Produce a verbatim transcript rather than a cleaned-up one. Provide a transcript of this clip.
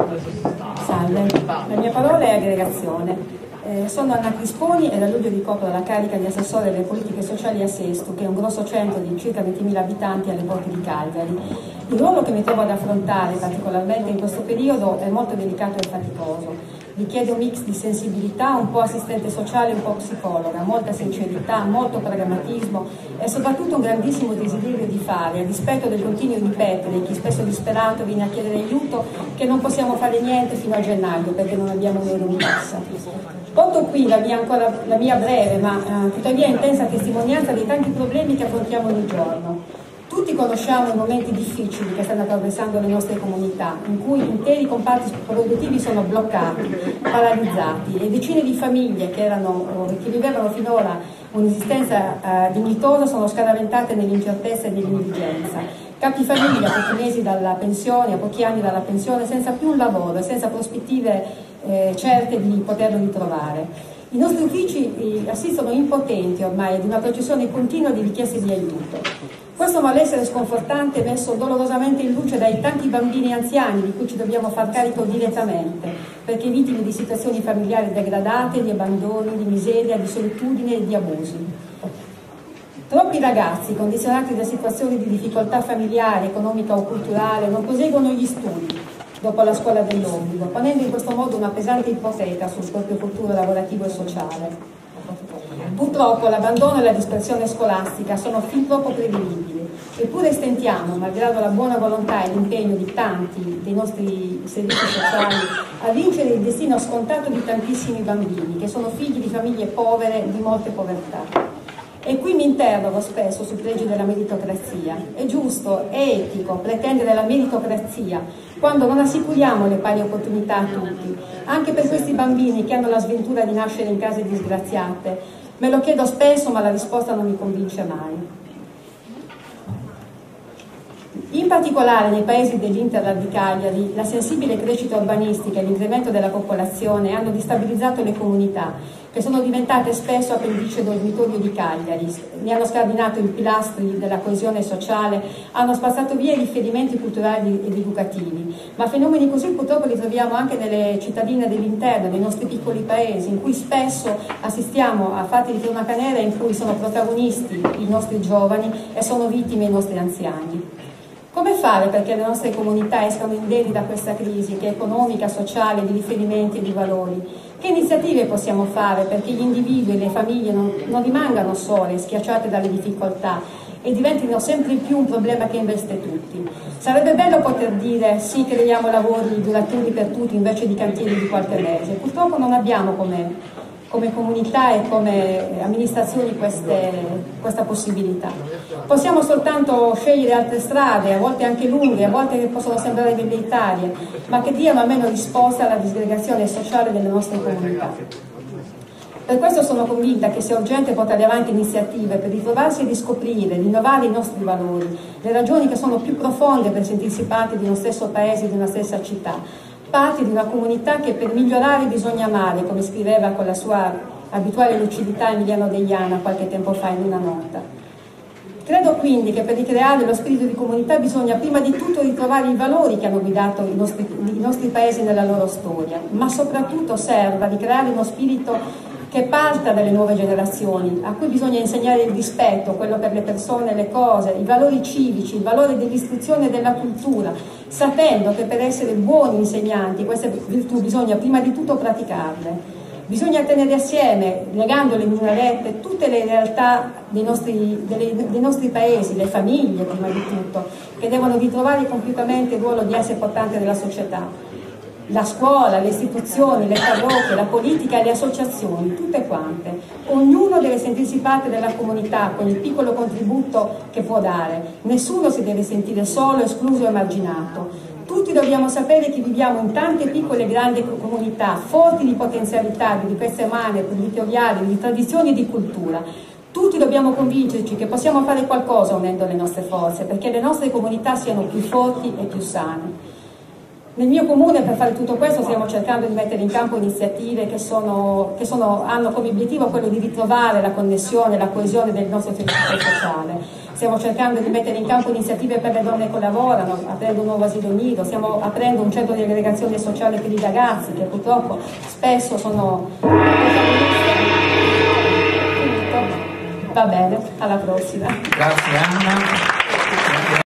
Salve, la mia parola è aggregazione. Eh, sono Anna Crisponi e da luglio ricopro la carica di assessore delle politiche sociali a Sesto, che è un grosso centro di circa ventimila abitanti alle porte di Cagliari. Il ruolo che mi trovo ad affrontare, particolarmente in questo periodo, è molto delicato e faticoso. Richiede un mix di sensibilità, un po' assistente sociale, un po' psicologa, molta sincerità, molto pragmatismo e soprattutto un grandissimo desiderio di fare, a dispetto del continuo ripetere, chi spesso disperato viene a chiedere aiuto, che non possiamo fare niente fino a gennaio perché non abbiamo un euro in cassa. Porto qui la mia, ancora, la mia breve ma eh, tuttavia intensa testimonianza dei tanti problemi che affrontiamo ogni giorno. Tutti conosciamo i momenti difficili che stanno attraversando le nostre comunità, in cui interi comparti produttivi sono bloccati, paralizzati e decine di famiglie che, erano, che vivevano finora un'esistenza eh, dignitosa sono scaraventate nell'incertezza e nell'indigenza. Capi famiglia, a pochi mesi dalla pensione, a pochi anni dalla pensione, senza più un lavoro e senza prospettive eh, certe di poterlo ritrovare. I nostri uffici eh, assistono impotenti ormai ad una processione continua di richieste di aiuto. Questo malessere sconfortante è messo dolorosamente in luce dai tanti bambini e anziani di cui ci dobbiamo far carico direttamente, perché vittime di situazioni familiari degradate, di abbandoni, di miseria, di solitudine e di abusi. Troppi ragazzi, condizionati da situazioni di difficoltà familiare, economica o culturale, non proseguono gli studi dopo la scuola dell'obbligo, ponendo in questo modo una pesante ipoteca sul proprio futuro lavorativo e sociale. Purtroppo l'abbandono e la dispersione scolastica sono fin troppo prevedibili, eppure stentiamo, malgrado la buona volontà e l'impegno di tanti dei nostri servizi sociali, a vincere il destino scontato di tantissimi bambini che sono figli di famiglie povere, di molte povertà. E qui mi interrogo spesso sul pregio della meritocrazia. È giusto, è etico pretendere la meritocrazia quando non assicuriamo le pari opportunità a tutti, anche per questi bambini che hanno la sventura di nascere in case disgraziate? Me lo chiedo spesso, ma la risposta non mi convince mai. In particolare nei paesi dell'Interland di Cagliari, la sensibile crescita urbanistica e l'incremento della popolazione hanno destabilizzato le comunità, che sono diventate spesso appendice dormitorio di Cagliari, ne hanno scardinato i pilastri della coesione sociale, hanno spazzato via i riferimenti culturali ed educativi. Ma fenomeni così purtroppo li troviamo anche nelle cittadine dell'interno, nei nostri piccoli paesi, in cui spesso assistiamo a fatti di cronaca nera in cui sono protagonisti i nostri giovani e sono vittime i nostri anziani. Come fare perché le nostre comunità escano indenne da questa crisi che è economica, sociale, di riferimenti e di valori? Che iniziative possiamo fare perché gli individui e le famiglie non, non rimangano sole, schiacciate dalle difficoltà e diventino sempre più un problema che investe tutti? Sarebbe bello poter dire sì, creiamo lavori duraturi per tutti invece di cantieri di qualche mese. Purtroppo non abbiamo come... come comunità e come amministrazioni queste, questa possibilità. Possiamo soltanto scegliere altre strade, a volte anche lunghe, a volte che possono sembrare velleitarie, ma che diano almeno risposta alla disgregazione sociale delle nostre comunità. Per questo sono convinta che sia urgente portare avanti iniziative per ritrovarsi e riscoprire, rinnovare i nostri valori, le ragioni che sono più profonde per sentirsi parte di uno stesso paese, di una stessa città, parte di una comunità che per migliorare bisogna amare, come scriveva con la sua abituale lucidità Emiliano Deiana qualche tempo fa in una nota. Credo quindi che per ricreare lo spirito di comunità bisogna prima di tutto ritrovare i valori che hanno guidato i nostri, i nostri paesi nella loro storia, ma soprattutto serva ricreare uno spirito che parta dalle nuove generazioni, a cui bisogna insegnare il rispetto, quello per le persone e le cose, i valori civici, il valore dell'istruzione e della cultura, sapendo che per essere buoni insegnanti queste virtù bisogna prima di tutto praticarle. Bisogna tenere assieme, legandole in una rete, tutte le realtà dei nostri, delle, dei nostri paesi, le famiglie prima di tutto, che devono ritrovare compiutamente il ruolo di asse portante della società. La scuola, le istituzioni, le parrocchie, la politica e le associazioni, tutte quante. Ognuno deve sentirsi parte della comunità con il piccolo contributo che può dare. Nessuno si deve sentire solo, escluso e emarginato. Tutti dobbiamo sapere che viviamo in tante piccole e grandi comunità, forti di potenzialità, di ricchezze umane, territoriali, di tradizioni e di cultura. Tutti dobbiamo convincerci che possiamo fare qualcosa unendo le nostre forze, perché le nostre comunità siano più forti e più sane. Nel mio comune per fare tutto questo stiamo cercando di mettere in campo iniziative che, sono, che sono, hanno come obiettivo quello di ritrovare la connessione, la coesione del nostro tessuto sociale. Stiamo cercando di mettere in campo iniziative per le donne che lavorano, aprendo un nuovo asilo nido, stiamo aprendo un centro di aggregazione sociale per i ragazzi che purtroppo spesso sono protagonisti. Va bene, alla prossima. Grazie Anna.